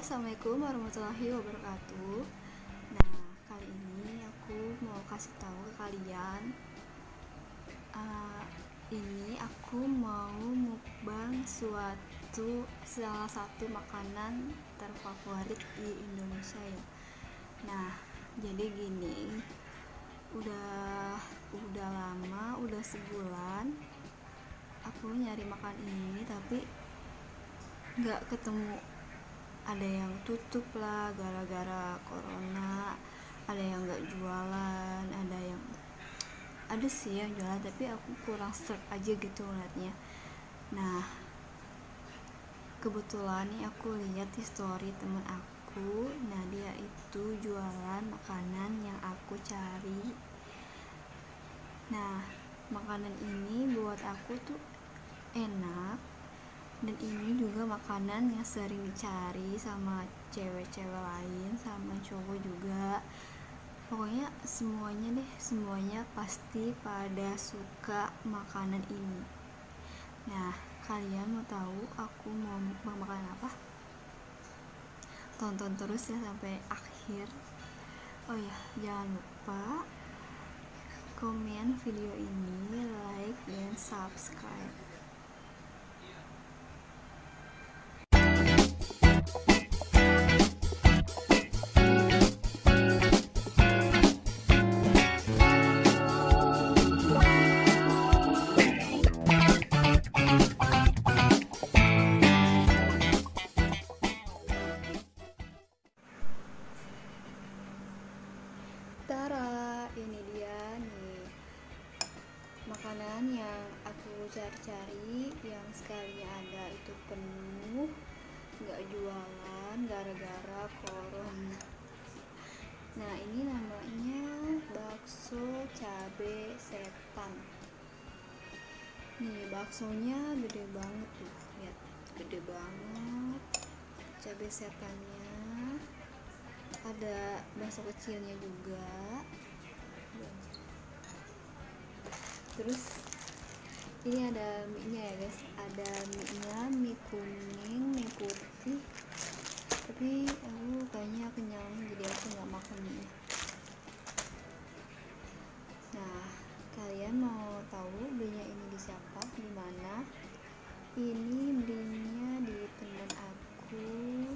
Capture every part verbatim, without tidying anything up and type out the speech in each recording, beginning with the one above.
Assalamualaikum warahmatullahi wabarakatuh. Nah, kali ini aku mau kasih tahu ke kalian. Uh, ini aku mau mukbang suatu salah satu makanan terfavorit di Indonesia ya. Nah, jadi gini, udah udah lama, udah sebulan aku nyari makan ini tapi nggak ketemu. Ada yang tutup lah gara-gara corona, ada yang nggak jualan, ada yang ada sih yang jualan tapi aku kurang serp aja gitu ngeliatnya. Nah, kebetulan nih aku lihat di story temen aku. Nah, dia itu jualan makanan yang aku cari. Nah, makanan ini buat aku tuh enak, dan ini juga makanan yang sering dicari sama cewek-cewek lain, sama cowok juga. Pokoknya semuanya deh, semuanya pasti pada suka makanan ini. Nah, kalian mau tahu aku mau makan apa? Tonton terus ya sampai akhir. Oh ya, jangan lupa komen video ini, like, dan subscribe. Tara, ini dia nih makanan yang aku cari-cari, yang sekalinya ada itu penuh, nggak jualan gara-gara corona. Nah, ini namanya bakso cabe setan. Nih, baksonya gede banget tuh, lihat, gede banget cabe setannya. Ada bakso kecilnya juga. Terus ini ada mie nya ya guys, ada mie nya, mie kuning, mie putih, tapi aku kayaknya kenyang jadi aku nggak makan mie nya. Nah, kalian mau tahu belinya ini di siapa, di mana? Ini belinya di teman aku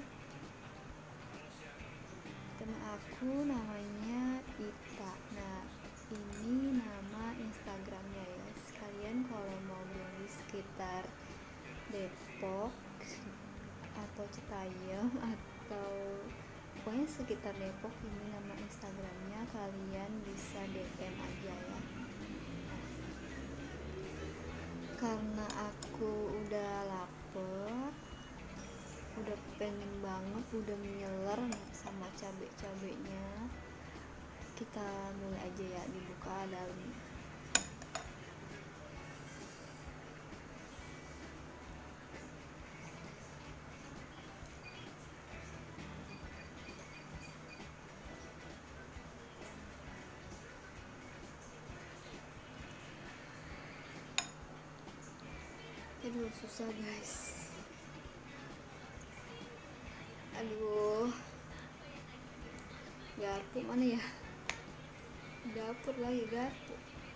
teman aku namanya Ita. Nah, ini nama Instagramnya ya. Sekalian kalau mau beli sekitar Depok atau Citayam atau pokoknya sekitar Depok, ini nama Instagramnya, kalian bisa D M aja ya. Karena aku udah lapar, udah pengen banget, udah ngiler sama cabe-cabenya, kita mulai aja ya, dibuka dalamnya. Aduh, susah guys. Aduh, garpu mana ya? Dapur lagi garpu.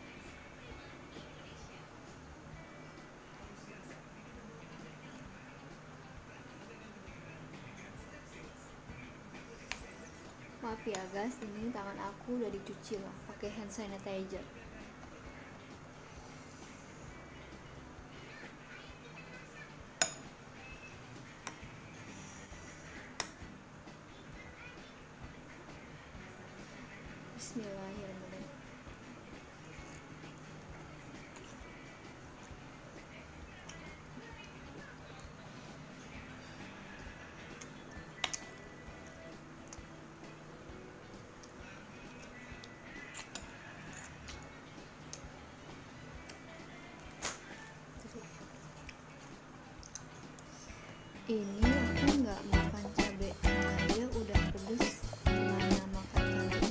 Maaf ya guys, ini tangan aku udah dicuci lah pakai hand sanitizer. Bismillahirrahmanirrahim. Ini aku nggak makan cabai aja udah pedes, gimana makan cabenya?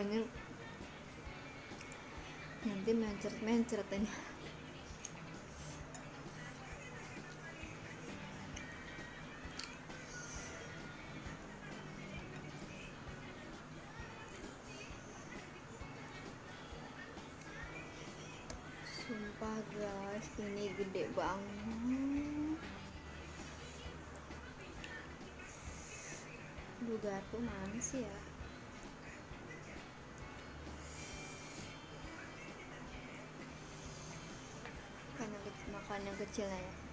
soalnya nanti mencret-mencret ini. Sumpah guys, ini gede banget. Dugarku mana sih ya? Makan yang kecil, makan yang kecil lah ya.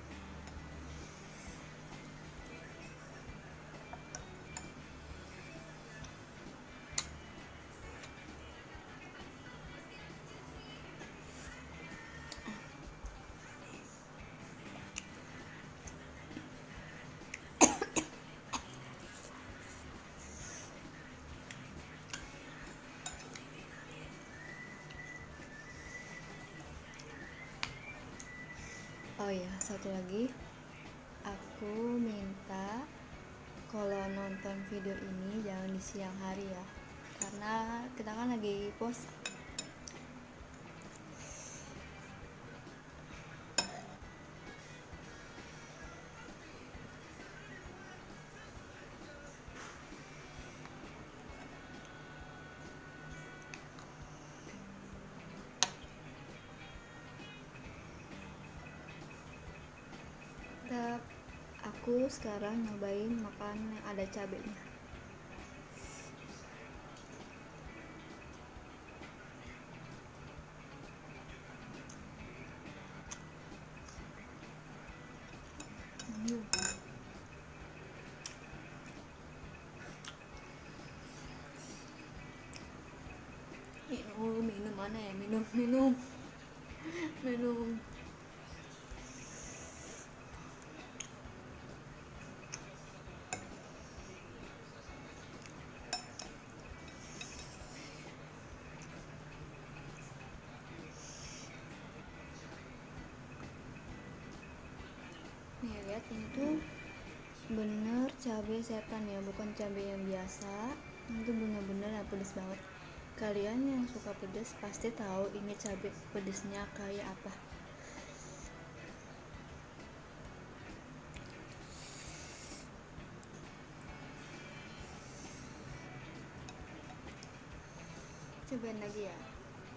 Oh ya, satu lagi, aku minta kalau nonton video ini jangan di siang hari ya, karena kita kan lagi puasa. Aku sekarang nyobain makan yang ada cabenya. Hmm. Minum, minum mana ya? Minum, minum, minum. Nih lihat, ini tuh bener cabai setan ya, bukan cabai yang biasa. Itu bener-bener yang pedes banget. Kalian yang suka pedes pasti tahu ini cabai pedesnya kayak apa. Cobain lagi ya.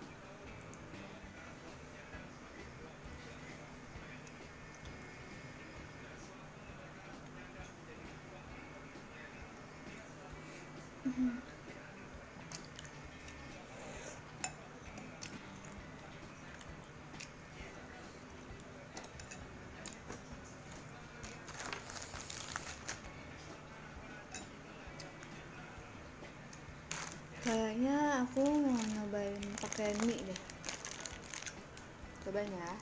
Hmm. Kayaknya aku mau nyobain pakai mie deh. Cobain ya.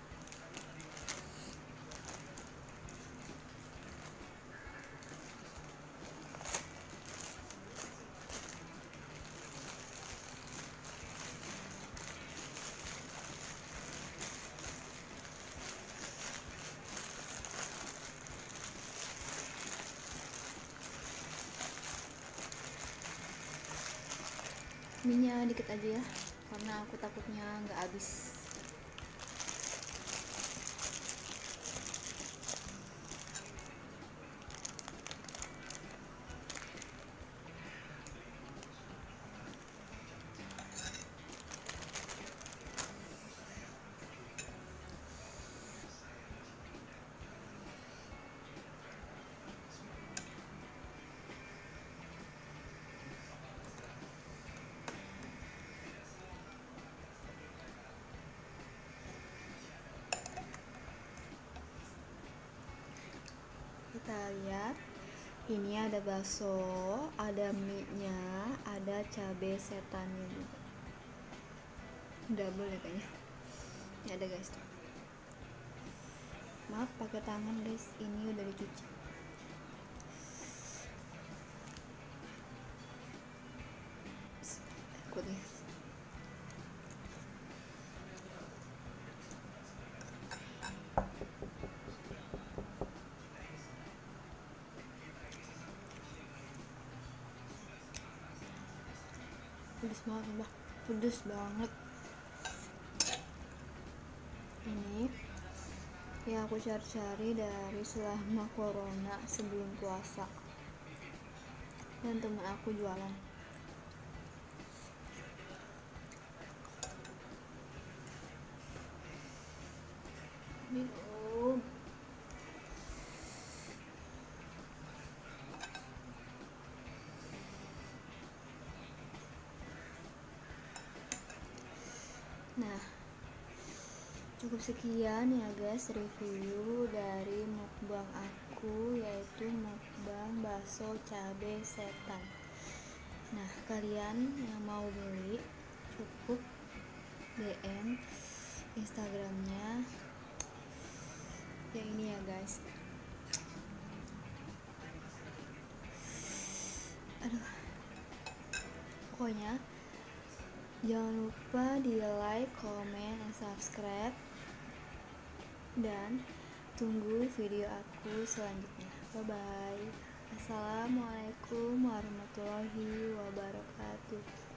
Minyak dikit aja ya, karena aku takutnya nggak habis. Kita lihat, ini ada bakso, ada mie-nya, ada cabai setannya juga. Double ya kayaknya. Ini ada guys tuh. Maaf pakai tangan guys, ini udah dicuci. Ikut nih. pedes banget mbak, pedes banget. Ini ya aku cari-cari dari selama corona sebelum puasa, dan temen aku jualan. Minum. Nah, cukup sekian ya guys review dari mukbang aku, yaitu mukbang bakso cabe setan. Nah, kalian yang mau beli cukup D M Instagramnya ya ini ya guys. Aduh, pokoknya jangan lupa di like, comment, dan subscribe, dan tunggu video aku selanjutnya. Bye bye. Assalamualaikum warahmatullahi wabarakatuh.